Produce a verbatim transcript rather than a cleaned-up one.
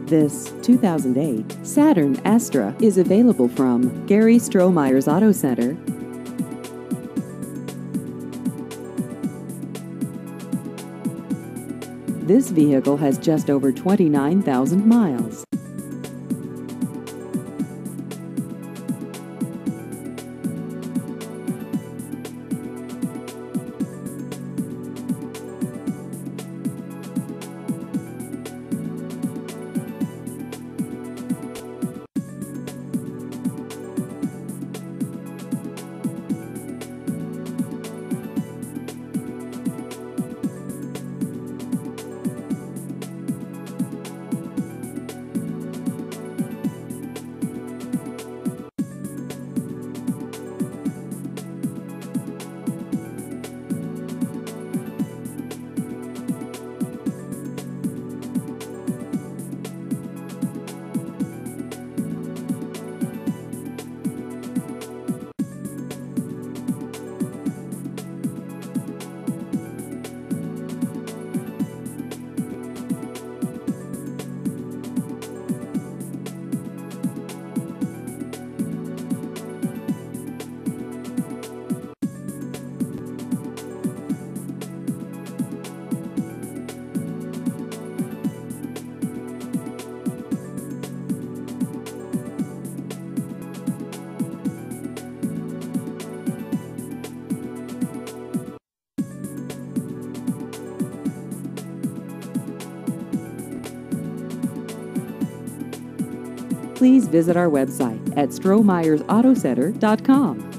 This two thousand eight Saturn Astra is available from Gary Strohmeier's Auto Center. This vehicle has just over twenty-nine thousand miles. Please visit our website at strohmeyers auto center dot com.